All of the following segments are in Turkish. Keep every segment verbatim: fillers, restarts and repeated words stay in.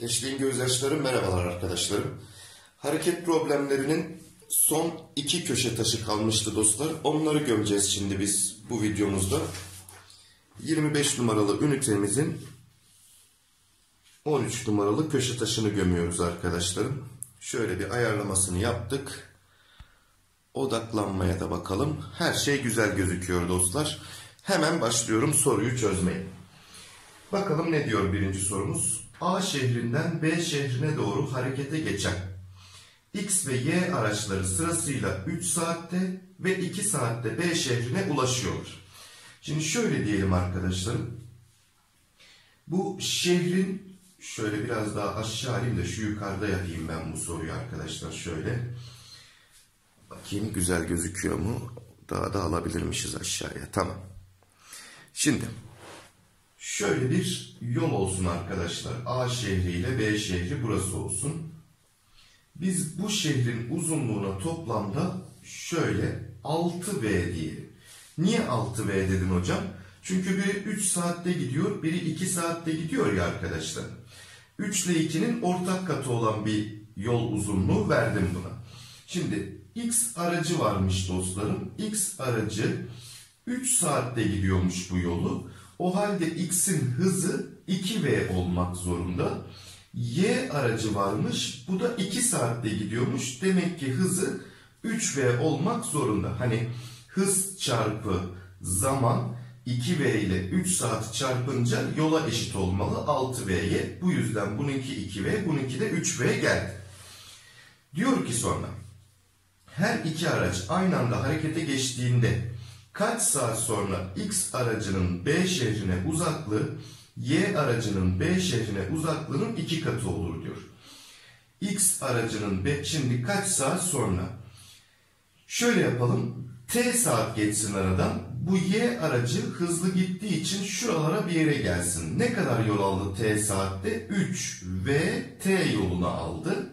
Gençliğin gözyaşları, merhabalar arkadaşlarım. Hareket problemlerinin son iki köşe taşı kalmıştı dostlar. Onları gömeceğiz şimdi biz bu videomuzda. yirmi beş numaralı ünitemizin on üç numaralı köşe taşını gömüyoruz arkadaşlarım. Şöyle bir ayarlamasını yaptık. Odaklanmaya da bakalım. Her şey güzel gözüküyor dostlar. Hemen başlıyorum soruyu çözmeye. Bakalım ne diyor birinci sorumuz? A şehrinden B şehrine doğru harekete geçen X ve Y araçları sırasıyla üç saatte ve iki saatte B şehrine ulaşıyorlar. Şimdi şöyle diyelim arkadaşlarım. Bu şehrin, şöyle biraz daha aşağı alayım da şu yukarıda yapayım ben bu soruyu arkadaşlar. Şöyle bakayım, güzel gözüküyor mu? Daha da alabilirmişiz aşağıya. Tamam. Şimdi şöyle bir yol olsun arkadaşlar. A şehri ile B şehri burası olsun. Biz bu şehrin uzunluğuna toplamda şöyle altı V diyelim. Niye altı V dedim hocam? Çünkü biri üç saatte gidiyor, biri iki saatte gidiyor ya arkadaşlar. üç ile ikinin ortak katı olan bir yol uzunluğu verdim buna. Şimdi X aracı varmış dostlarım. X aracı üç saatte gidiyormuş bu yolu. O halde X'in hızı iki V olmak zorunda. Y aracı varmış. Bu da iki saatte gidiyormuş. Demek ki hızı üç V olmak zorunda. Hani hız çarpı zaman iki V ile üç saat çarpınca yola eşit olmalı altı V'ye. Bu yüzden bununki iki V, bununki de üç V geldi. Diyor ki sonra her iki araç aynı anda harekete geçtiğinde kaç saat sonra X aracının B şehrine uzaklığı Y aracının B şehrine uzaklığının iki katı olur diyor. X aracının B, şimdi kaç saat sonra? Şöyle yapalım. T saat geçsin aradan. Bu Y aracı hızlı gittiği için şuralara bir yere gelsin. Ne kadar yol aldı T saatte? üç V T yolunu aldı.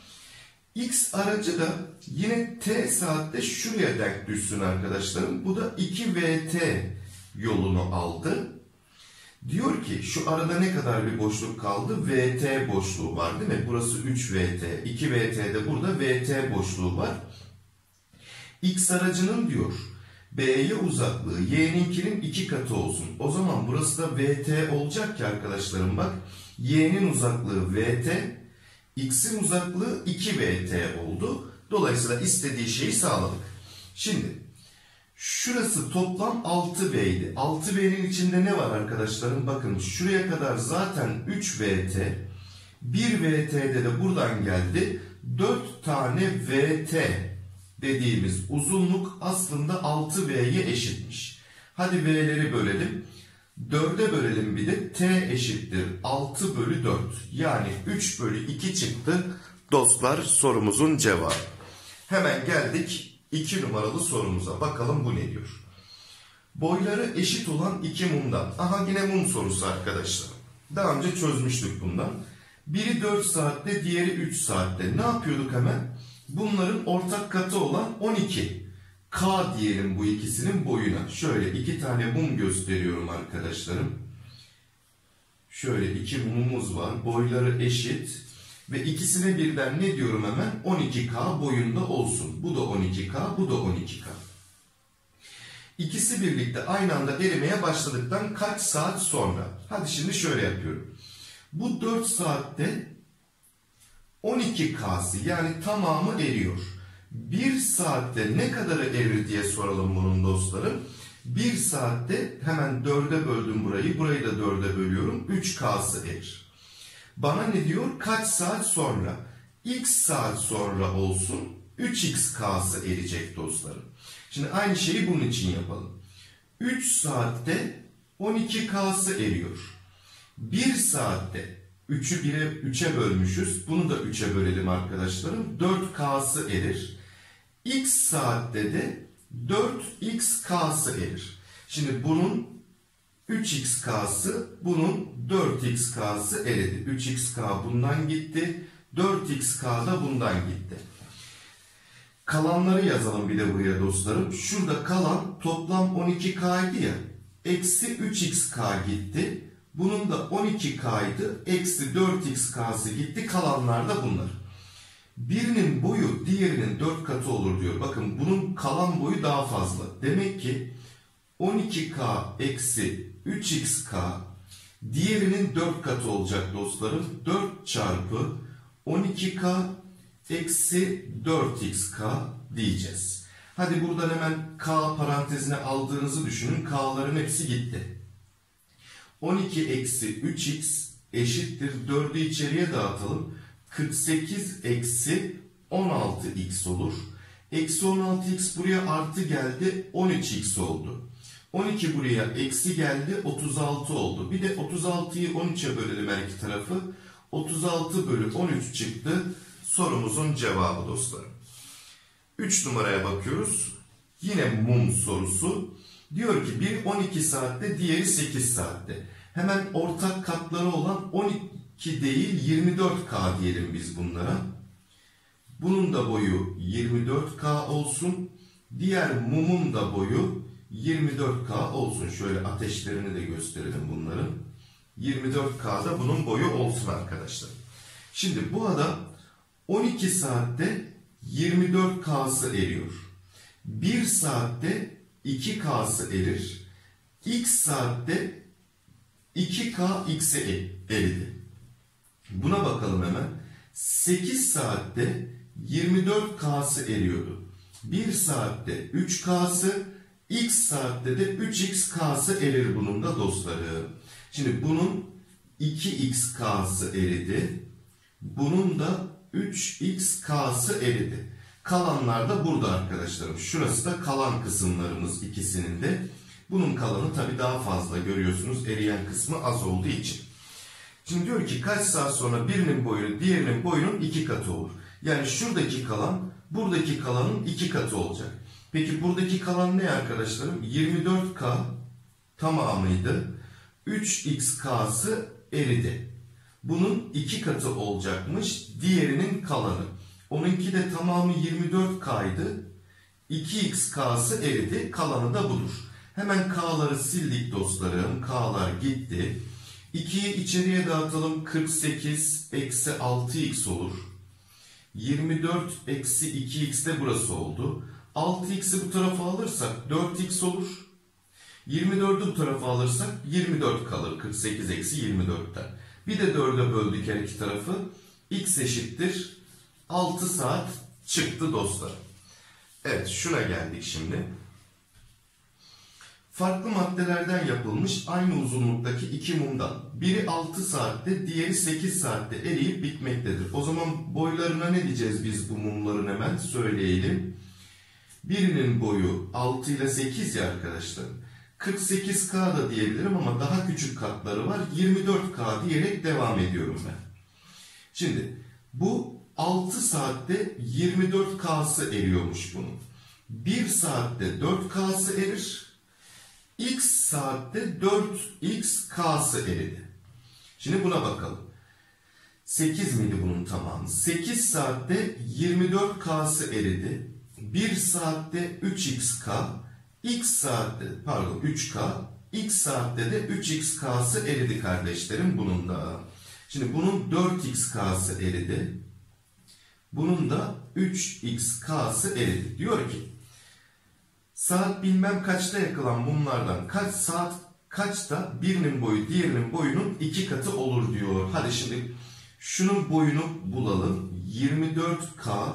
X aracı da yine T saatte şuraya denk düşsün arkadaşlarım. Bu da iki V T yolunu aldı. Diyor ki şu arada ne kadar bir boşluk kaldı? V T boşluğu var değil mi? Burası üç V T. iki V T'de burada V T boşluğu var. X aracının diyor B'ye uzaklığı Y'ninkinin iki katı olsun. O zaman burası da V T olacak ki arkadaşlarım bak. Y'nin uzaklığı V T. X'in uzaklığı iki V T oldu. Dolayısıyla istediği şeyi sağladık. Şimdi şurası toplam altı V idi. altı V'nin içinde ne var arkadaşlarım? Bakın şuraya kadar zaten üç V T. bir V T'de de buradan geldi. dört tane V T dediğimiz uzunluk aslında altı V'ye eşitmiş. Hadi V'leri bölelim. dörde bölelim bir de T eşittir altı bölü dört. Yani üç bölü iki çıktı. Dostlar sorumuzun cevabı. Hemen geldik iki numaralı sorumuza. Bakalım bu ne diyor? Boyları eşit olan iki mumdan. Aha yine mum sorusu arkadaşlar. Daha önce çözmüştük bundan. Biri dört saatte, diğeri üç saatte. Ne yapıyorduk hemen? Bunların ortak katı olan on iki. K diyelim bu ikisinin boyuna. Şöyle iki tane mum gösteriyorum arkadaşlarım. Şöyle iki mumumuz var. Boyları eşit. Ve ikisine birden ne diyorum hemen? on iki K boyunda olsun. Bu da on iki K, bu da on iki K. İkisi birlikte aynı anda erimeye başladıktan kaç saat sonra? Hadi şimdi şöyle yapıyorum. Bu dört saatte on iki K'sı yani tamamı eriyor. bir saatte ne kadarı erir diye soralım bunun dostlarım. bir saatte hemen dörde böldüm burayı. Burayı da dörde bölüyorum. üç K'sı erir. Bana ne diyor? Kaç saat sonra? X saat sonra olsun. üç X K'sı erecek dostlarım. Şimdi aynı şeyi bunun için yapalım. üç saatte on iki K'sı eriyor. bir saatte üçü bire üçe bölmüşüz. Bunu da üçe bölelim arkadaşlarım. dört K'sı erir. X saatte de dört X K'sı erir. Şimdi bunun üç X K'sı, bunun dört X K'sı eridi. üç X K bundan gitti. dört X K da bundan gitti. Kalanları yazalım bir de buraya dostlarım. Şurada kalan toplam on iki K idi ya. Eksi üç X K gitti. Bunun da on iki k'ydı. Eksi dört x k'sı gitti. Kalanlar da bunlar. Birinin boyu diğerinin dört katı olur diyor. Bakın bunun kalan boyu daha fazla. Demek ki on iki k eksi üç x k diğerinin dört katı olacak dostlarım. dört çarpı on iki k eksi dört x k diyeceğiz. Hadi buradan hemen k parantezine aldığınızı düşünün. K'ların hepsi gitti. on iki eksi üç x eşittir. dördü içeriye dağıtalım. kırk sekiz eksi on altı x olur. Eksi on altı x buraya artı geldi. on üç x oldu. on iki buraya eksi geldi. otuz altı oldu. Bir de otuz altıyı on üçe bölelim her iki tarafı. otuz altı bölü on üç çıktı. Sorumuzun cevabı dostlarım. üç numaraya bakıyoruz. Yine mum sorusu. Diyor ki biri on iki saatte, diğeri sekiz saatte. Hemen ortak katları olan on iki değil yirmi dört k diyelim biz bunlara. Bunun da boyu yirmi dört k olsun. Diğer mumun da boyu yirmi dört k olsun. Şöyle ateşlerini de gösterelim bunların. yirmi dört k'da bunun boyu olsun arkadaşlar. Şimdi bu adam on iki saatte yirmi dört k'sı eriyor. bir saatte iki k'sı erir. X saatte iki k x'e eridi. Buna bakalım hemen. sekiz saatte yirmi dört k'sı eriyordu. bir saatte üç k'sı, x saatte de üç x k'sı erir bunun da dostlarım. Şimdi bunun iki x k'sı eridi. Bunun da üç x k'sı eridi. Kalanlar da burada arkadaşlarım. Şurası da kalan kısımlarımız ikisinin de. Bunun kalanı tabii daha fazla görüyorsunuz. Eriyen kısmı az olduğu için. Şimdi diyor ki kaç saat sonra birinin boyu diğerinin boyunun iki katı olur. Yani şuradaki kalan buradaki kalanın iki katı olacak. Peki buradaki kalan ne arkadaşlarım? yirmi dört k tamamıydı. üç x k'sı eridi. Bunun iki katı olacakmış. Diğerinin kalanı. Onunki de tamamı yirmi dört k'ydı. iki x k'sı eridi. Kalanı da budur. Hemen k'ları sildik dostlarım. K'lar gitti. ikiyi içeriye dağıtalım. kırk sekiz eksi altı x olur. yirmi dört eksi iki x de burası oldu. altı x'i bu tarafa alırsak dört x olur. yirmi dördü bu tarafa alırsak yirmi dört kalır. kırk sekiz eksi yirmi dörtten. Bir de dörde böldük her iki tarafı. X eşittir altı saat çıktı dostlar. Evet, şuna geldik şimdi. Farklı maddelerden yapılmış aynı uzunluktaki iki mumdan biri altı saatte, diğeri sekiz saatte eriyip bitmektedir. O zaman boylarına ne diyeceğiz biz bu mumların, hemen söyleyelim. Birinin boyu altı ile sekiz ya arkadaşlar. kırk sekiz k da diyebilirim ama daha küçük katları var. yirmi dört k diyerek devam ediyorum ben. Şimdi bu altı saatte yirmi dört k'sı eriyormuş bunun. bir saatte dört k'sı erir. X saatte dört x k'sı eridi. Şimdi buna bakalım. sekiz miydi bunun tamamı? sekiz saatte yirmi dört k'sı eridi. bir saatte üç x k, x saatte pardon üç k, x saatte de üç x k'sı eridi kardeşlerim bunun da. Şimdi bunun dört x k'sı eridi. Bunun da üç x k'sı eridi. Diyor ki saat bilmem kaçta yakılan mumlardan kaç saat kaçta birinin boyu diğerinin boyunun iki katı olur diyor. Hadi şimdi şunun boyunu bulalım. yirmi dört k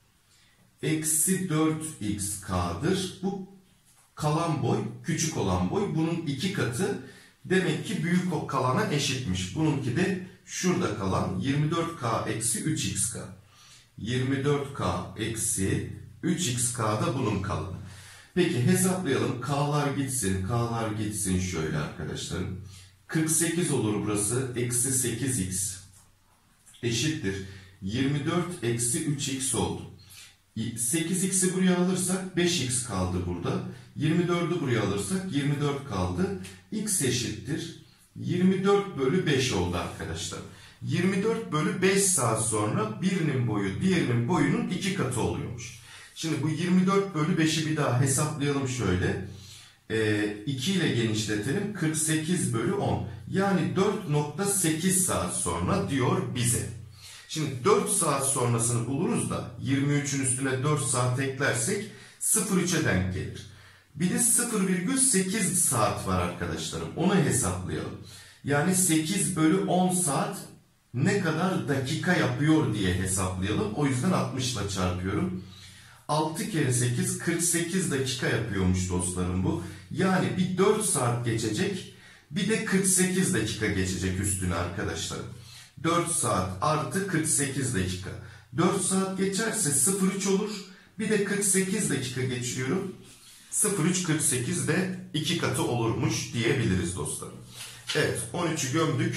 eksi dört x k'dır. Bu kalan boy, küçük olan boy bunun iki katı. Demek ki büyük kalana eşitmiş. Bununki de şurada kalan yirmi dört k eksi üç x k. yirmi dört k eksi üç x k da bunun kalanı. Peki hesaplayalım. K'lar gitsin. K'lar gitsin şöyle arkadaşlarım. kırk sekiz olur burası. Eksi sekiz x eşittir. yirmi dört eksi üç x oldu. sekiz x'i buraya alırsak beş x kaldı burada. yirmi dördü buraya alırsak yirmi dört kaldı. X eşittir. yirmi dört bölü beş oldu arkadaşlar. yirmi dört bölü beş saat sonra birinin boyu diğerinin boyunun iki katı oluyormuş. Şimdi bu yirmi dört bölü beşi bir daha hesaplayalım şöyle. iki ile genişletelim. kırk sekiz bölü on. Yani dört nokta sekiz saat sonra diyor bize. Şimdi dört saat sonrasını buluruz da yirmi üçün üstüne dört saat eklersek sıfır virgül üçe denk gelir. Bir de sıfır virgül sekiz saat var arkadaşlarım. Onu hesaplayalım. Yani sekiz bölü on saat ne kadar dakika yapıyor diye hesaplayalım. O yüzden altmış ile çarpıyorum. altı kere sekiz kırk sekiz dakika yapıyormuş dostlarım bu. Yani bir dört saat geçecek, bir de kırk sekiz dakika geçecek üstüne arkadaşlarım. dört saat artı kırk sekiz dakika. dört saat geçerse sıfır virgül üç olur. Bir de kırk sekiz dakika geçiriyorum. sıfır virgül üç kırk sekiz de iki katı olurmuş diyebiliriz dostlarım. Evet, on üçü gömdük.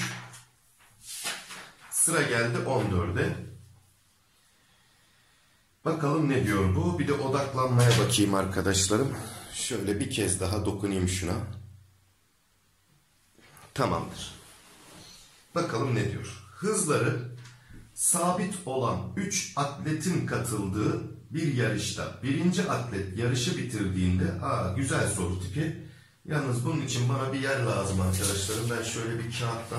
Sıra geldi on dörde. Bakalım ne diyor bu? Bir de odaklanmaya bakayım arkadaşlarım. Şöyle bir kez daha dokunayım şuna. Tamamdır. Bakalım ne diyor? Hızları sabit olan üç atletin katıldığı bir yarışta birinci atlet yarışı bitirdiğinde, aa güzel soru tipi. Yalnız bunun için bana bir yer lazım arkadaşlarım. Ben şöyle bir kağıttan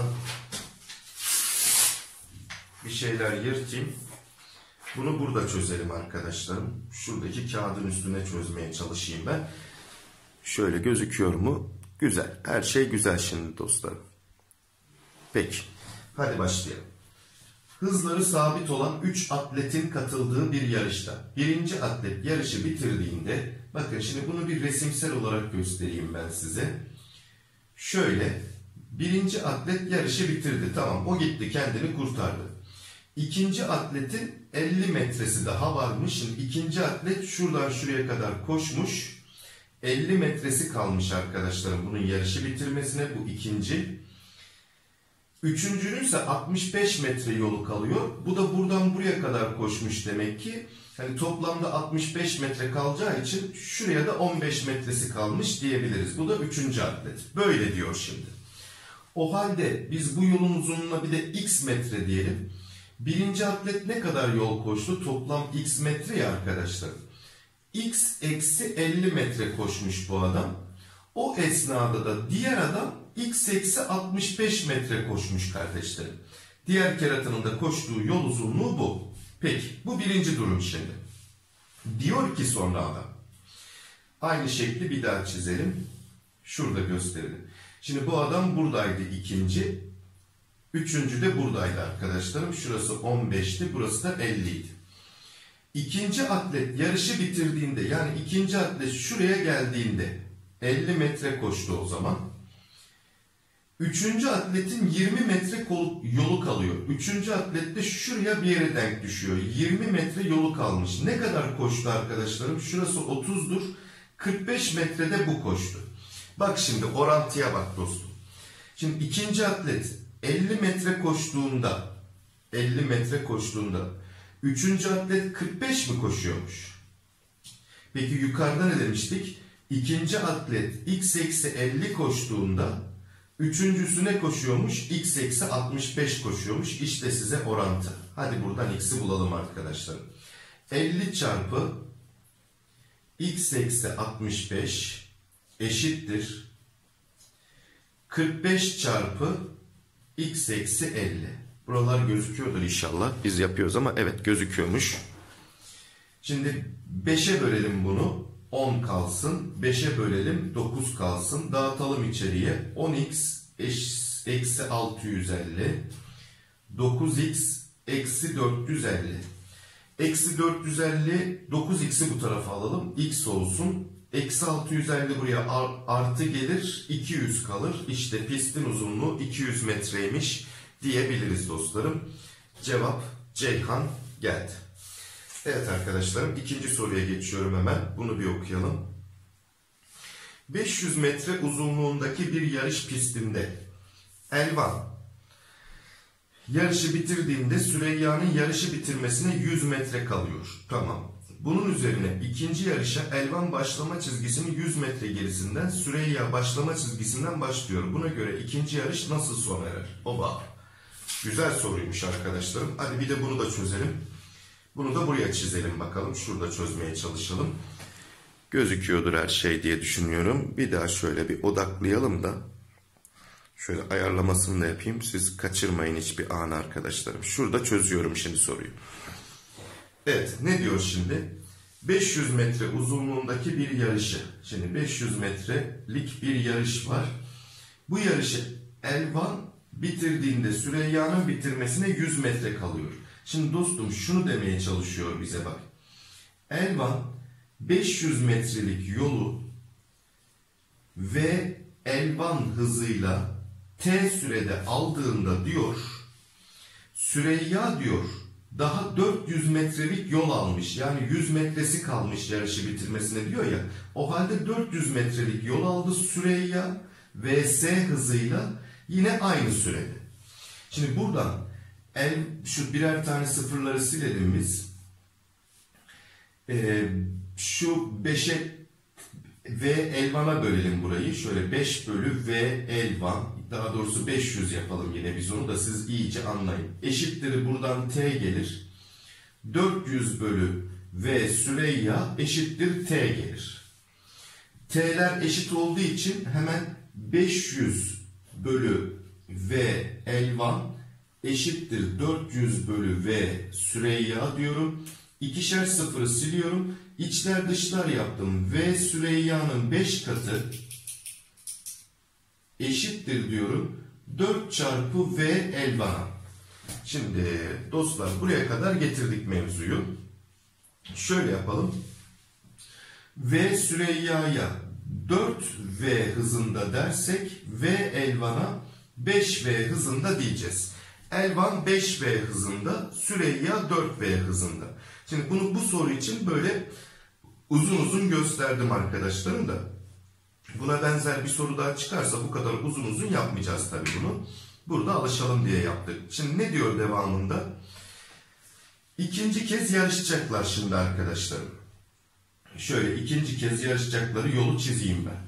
bir şeyler yırtayım. Bunu burada çözelim arkadaşlarım. Şuradaki kağıdın üstüne çözmeye çalışayım ben. Şöyle gözüküyor mu? Güzel. Her şey güzel şimdi dostlarım. Peki. Hadi başlayalım. Hızları sabit olan üç atletin katıldığı bir yarışta birinci atlet yarışı bitirdiğinde, bakın şimdi bunu bir resimsel olarak göstereyim ben size. Şöyle, birinci atlet yarışı bitirdi. Tamam, o gitti, kendini kurtardı. İkinci atletin elli metresi daha varmış. Şimdi ikinci atlet şuradan şuraya kadar koşmuş. elli metresi kalmış arkadaşlarım bunun yarışı bitirmesine, bu ikinci. Üçüncünün ise altmış beş metre yolu kalıyor. Bu da buradan buraya kadar koşmuş demek ki. Hani toplamda altmış beş metre kalacağı için şuraya da on beş metresi kalmış diyebiliriz. Bu da üçüncü atlet. Böyle diyor şimdi. O halde biz bu yolun uzunluğuna bir de x metre diyelim. Birinci atlet ne kadar yol koştu? Toplam x metre ya arkadaşlar. X eksi elli metre koşmuş bu adam. O esnada da diğer adam x eksi altmış beş metre koşmuş kardeşlerim. Diğer keratanın da koştuğu yol uzunluğu bu. Peki bu birinci durum şimdi. Diyor ki sonra adam. Aynı şekli bir daha çizelim. Şurada gösterelim. Şimdi bu adam buradaydı ikinci. Üçüncü de buradaydı arkadaşlarım. Şurası on beşti, burası da elliydi. İkinci atlet yarışı bitirdiğinde, yani ikinci atlet şuraya geldiğinde elli metre koştu o zaman. Üçüncü atletin yirmi metre yolu kalıyor. Üçüncü atlet de şuraya bir yere denk düşüyor. yirmi metre yolu kalmış. Ne kadar koştu arkadaşlarım? Şurası otuzdur. kırk beş metrede bu koştu. Bak şimdi orantıya bak dostum. Şimdi ikinci atlet elli metre koştuğunda elli metre koştuğunda üçüncü atlet kırk beş mi koşuyormuş? Peki yukarıda ne demiştik? İkinci atlet x eksi elli koştuğunda üçüncüsü ne koşuyormuş? X eksi altmış beş koşuyormuş. İşte size orantı. Hadi buradan x'i bulalım arkadaşlar. elli çarpı x eksi altmış beş eşittir kırk beş çarpı x eksi elli. Buralar gözüküyordur inşallah. Biz yapıyoruz ama evet gözüküyormuş. Şimdi beşe bölelim bunu. on kalsın. beşe bölelim. dokuz kalsın. Dağıtalım içeriye. on x eksi altı yüz elli. dokuz x eksi dört yüz elli. Eksi dört yüz elli. dokuz x'i bu tarafa alalım. X olsun. Eksi altı yüz elli buraya artı gelir. iki yüz kalır. İşte pistin uzunluğu iki yüz metreymiş diyebiliriz dostlarım. Cevap Ceyhan geldi. Evet arkadaşlarım, ikinci soruya geçiyorum hemen. Bunu bir okuyalım. beş yüz metre uzunluğundaki bir yarış pistinde Elvan yarışı bitirdiğinde Süreyya'nın yarışı bitirmesine yüz metre kalıyor. Tamam. Bunun üzerine ikinci yarışa Elvan başlama çizgisinin yüz metre gerisinden, Süreyya başlama çizgisinden başlıyor. Buna göre ikinci yarış nasıl sona erer? Oba. Güzel soruymuş arkadaşlarım. Hadi bir de bunu da çözelim. Bunu da buraya çizelim bakalım. Şurada çözmeye çalışalım. gözüküyordur her şey diye düşünüyorum. Bir daha şöyle bir odaklayalım da şöyle ayarlamasını da yapayım. Siz kaçırmayın hiçbir anı arkadaşlarım. Şurada çözüyorum şimdi soruyu. Evet, ne diyor şimdi? beş yüz metre uzunluğundaki bir yarışı. Şimdi beş yüz metrelik bir yarış var. Bu yarışı Elvan bitirdiğinde Süreyya'nın bitirmesine yüz metre kalıyor. Şimdi dostum şunu demeye çalışıyor bize bak. Elvan beş yüz metrelik yolu ve Elvan hızıyla T sürede aldığında diyor, Süreyya diyor daha dört yüz metrelik yol almış. Yani yüz metresi kalmış yarışı bitirmesine diyor ya. O halde dört yüz metrelik yol aldı Süreyya V S hızıyla yine aynı sürede. Şimdi buradan el, şu birer tane sıfırları silelim biz. Ee, şu beşe V Elvan'a bölelim burayı. Şöyle beş bölü V Elvan. Daha doğrusu beş yüz yapalım yine biz onu da siz iyice anlayın. Eşittir buradan T gelir. dört yüz bölü V Süreyya eşittir T gelir. T'ler eşit olduğu için hemen beş yüz bölü V Elvan eşittir dört yüz bölü V Süreyya diyorum. İkişer sıfırı siliyorum. İçler dışlar yaptım. V Süreyya'nın beş katı eşittir diyorum. dört çarpı V Elvan'a. Şimdi dostlar buraya kadar getirdik mevzuyu. Şöyle yapalım. V Süreyya'ya dört V hızında dersek V Elvan'a beş V hızında diyeceğiz. Elvan beş V hızında, Süreyya dört V hızında. Şimdi bunu bu soru için böyle uzun uzun gösterdim arkadaşlarım da. Buna benzer bir soru daha çıkarsa bu kadar uzun uzun yapmayacağız tabii bunu. Burada alışalım diye yaptık. Şimdi ne diyor devamında? İkinci kez yarışacaklar şimdi arkadaşlarım. Şöyle ikinci kez yarışacakları yolu çizeyim ben.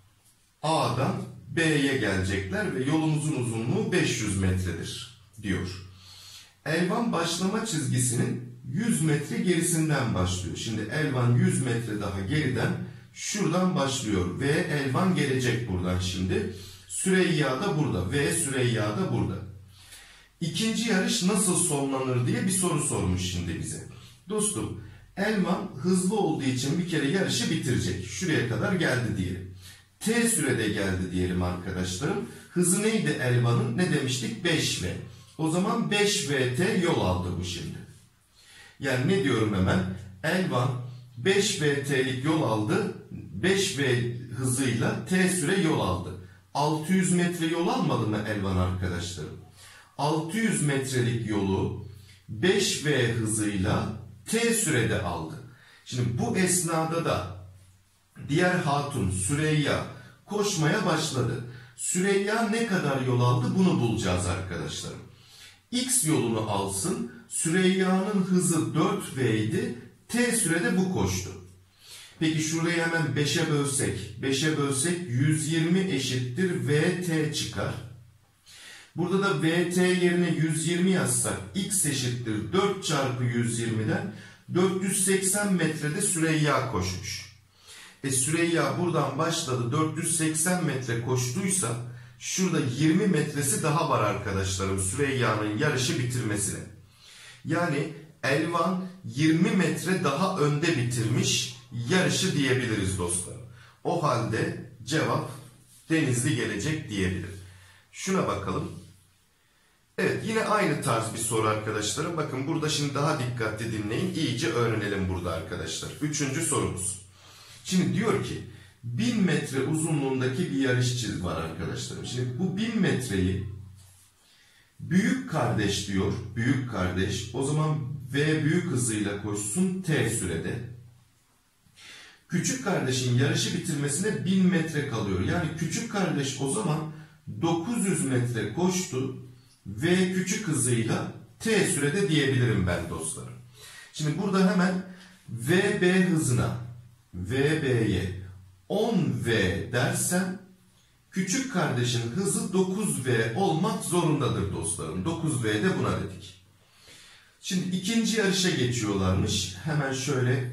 A'dan B'ye gelecekler ve yolumuzun uzunluğu beş yüz metredir diyor. Elvan başlama çizgisinin yüz metre gerisinden başlıyor. Şimdi Elvan yüz metre daha geriden şuradan başlıyor. V Elvan gelecek buradan şimdi. Süreyya da burada. V Süreyya da burada. İkinci yarış nasıl sonlanır diye bir soru sormuş şimdi bize. Dostum Elvan hızlı olduğu için bir kere yarışı bitirecek. Şuraya kadar geldi diyelim. T sürede geldi diyelim arkadaşlarım. Hızı neydi Elvan'ın? Ne demiştik? beş V. O zaman beş V T yol aldı bu şimdi. Yani ne diyorum hemen? Elvan beş V T'lik yol aldı. beş V hızıyla T süre yol aldı. altı yüz metre yol almadı mı Elvan arkadaşlarım? altı yüz metrelik yolu beş V hızıyla T sürede aldı. Şimdi bu esnada da diğer hatun Süreyya koşmaya başladı. Süreyya ne kadar yol aldı bunu bulacağız arkadaşlarım. X yolunu alsın. Süreyya'nın hızı dört V idi. T sürede bu koştu. Peki şurayı hemen beşe bölsek. beşe bölsek yüz yirmi eşittir V T çıkar. Burada da V T yerine yüz yirmi yazsak X eşittir dört çarpı yüz yirmiden dört yüz seksen metrede Süreyya koşmuş. E Süreyya buradan başladı dört yüz seksen metre koştuysa şurada yirmi metresi daha var arkadaşlarım Süreyya'nın yarışı bitirmesine. Yani Elvan yirmi metre daha önde bitirmiş yarışı diyebiliriz dostlar. O halde cevap Denizli gelecek diyebilir. Şuna bakalım. Evet yine aynı tarz bir soru arkadaşlarım. Bakın burada şimdi daha dikkatli dinleyin. İyice öğrenelim burada arkadaşlar. Üçüncü sorumuz. Şimdi diyor ki bin metre uzunluğundaki bir yarış çizgi var arkadaşlarım. Şimdi bu bin metreyi büyük kardeş diyor. Büyük kardeş. O zaman V büyük hızıyla koşsun T sürede. Küçük kardeşin yarışı bitirmesine bin metre kalıyor. Yani küçük kardeş o zaman dokuz yüz metre koştu. V küçük hızıyla T sürede diyebilirim ben dostlarım. Şimdi burada hemen V B hızına V B'ye on V dersem küçük kardeşin hızı dokuz V olmak zorundadır dostlarım. dokuz V de buna dedik. Şimdi ikinci yarışa geçiyorlarmış. Hemen şöyle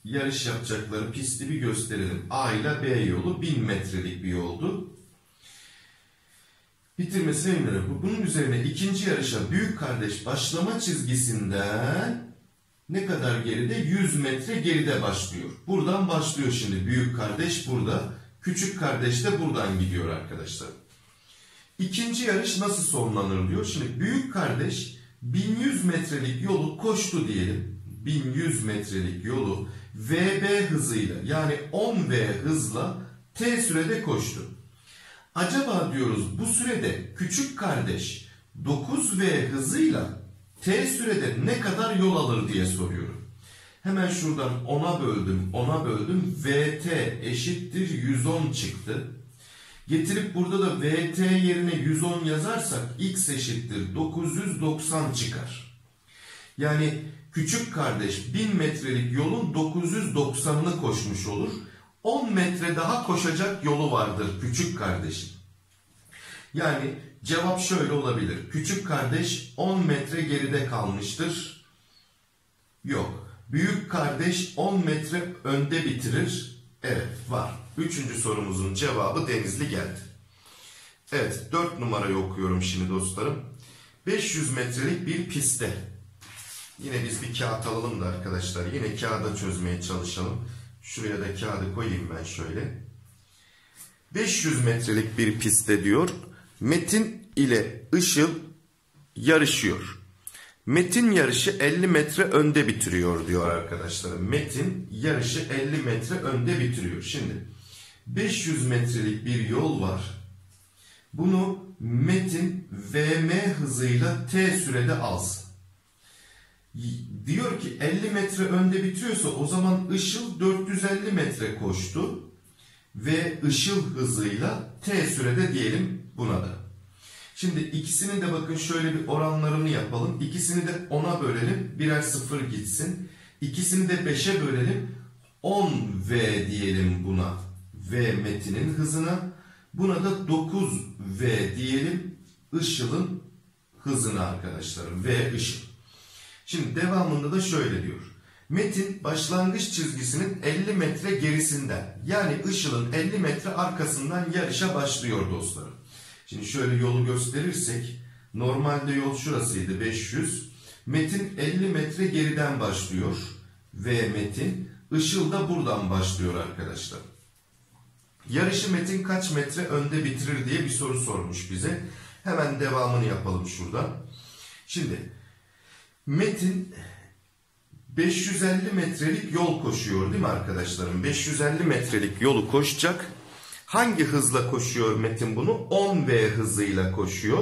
yarış yapacakları pisti bir gösterelim. A ile B yolu bin metrelik bir yoldu. Bitirmesine eminim. Bunun üzerine ikinci yarışa büyük kardeş başlama çizgisinden ne kadar geride? yüz metre geride başlıyor. Buradan başlıyor şimdi. Büyük kardeş burada. Küçük kardeş de buradan gidiyor arkadaşlar. İkinci yarış nasıl sonlanır diyor. Şimdi büyük kardeş bin yüz metrelik yolu koştu diyelim. bin yüz metrelik yolu V B hızıyla yani on V hızla T sürede koştu. Acaba diyoruz bu sürede küçük kardeş dokuz V hızıyla T sürede ne kadar yol alır diye soruyorum. Hemen şuradan ona böldüm, ona böldüm. V T eşittir yüz on çıktı. Getirip burada da V T yerine yüz on yazarsak X eşittir dokuz yüz doksan çıkar. Yani küçük kardeş bin metrelik yolun dokuz yüz doksanını koşmuş olur. on metre daha koşacak yolu vardır küçük kardeşin. Yani cevap şöyle olabilir. Küçük kardeş on metre geride kalmıştır. Yok. Büyük kardeş on metre önde bitirir. Evet, var. Üçüncü sorumuzun cevabı Denizli geldi. Evet, dört numarayı okuyorum şimdi dostlarım. beş yüz metrelik bir pistte. Yine biz bir kağıt alalım da arkadaşlar. Yine kağıda çözmeye çalışalım. Şuraya da kağıdı koyayım ben şöyle. beş yüz metrelik bir pistte diyor. Metin ile Işıl yarışıyor. Metin yarışı elli metre önde bitiriyor diyor arkadaşlar. Metin yarışı elli metre önde bitiriyor. Şimdi beş yüz metrelik bir yol var. Bunu Metin V M hızıyla T sürede alsın. Diyor ki elli metre önde bitiriyorsa o zaman Işıl dört yüz elli metre koştu. Ve Işıl hızıyla T sürede diyelim buna da. Şimdi ikisini de bakın şöyle bir oranlarını yapalım. İkisini de ona bölelim. Birer sıfır gitsin. İkisini de beşe bölelim. on V diyelim buna. V Metin'in hızına. Buna da dokuz V diyelim. Işıl'ın hızına arkadaşlarım. V Işıl. Şimdi devamında da şöyle diyor. Metin başlangıç çizgisinin elli metre gerisinden yani Işıl'ın elli metre arkasından yarışa başlıyor dostlarım. Şimdi şöyle yolu gösterirsek normalde yol şurasıydı beş yüz. Metin elli metre geriden başlıyor. V Metin. Işıl da buradan başlıyor arkadaşlar. Yarışı Metin kaç metre önde bitirir diye bir soru sormuş bize. Hemen devamını yapalım şuradan. Şimdi Metin beş yüz elli metrelik yol koşuyor değil mi arkadaşlarım? beş yüz elli metrelik yolu koşacak. Hangi hızla koşuyor Metin bunu? on V hızıyla koşuyor.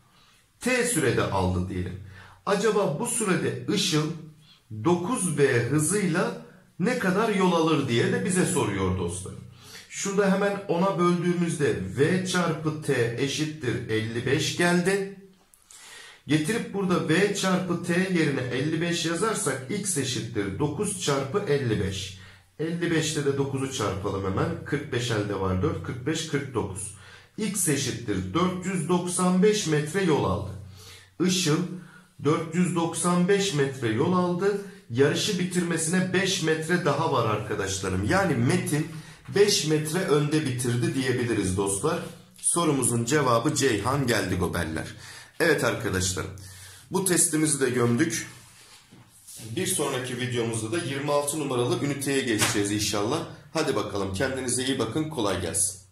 T sürede aldı diyelim. Acaba bu sürede Işıl dokuz V hızıyla ne kadar yol alır diye de bize soruyor dostlarım. Şurada hemen ona böldüğümüzde V çarpı T eşittir elli beş geldi. Getirip burada V çarpı T yerine elli beş yazarsak X eşittir dokuz çarpı elli beş. elli beşte de dokuzu çarpalım hemen. kırk beş elde var dört. kırk beş, kırk dokuz. X eşittir dört yüz doksan beş metre yol aldı. Işıl dört yüz doksan beş metre yol aldı. Yarışı bitirmesine beş metre daha var arkadaşlarım. Yani Metin beş metre önde bitirdi diyebiliriz dostlar. Sorumuzun cevabı Ceyhan geldi gobeller. Evet arkadaşlarım, bu testimizi de gömdük. Bir sonraki videomuzda da yirmi altı numaralı üniteye geçeceğiz inşallah. Hadi bakalım, kendinize iyi bakın, kolay gelsin.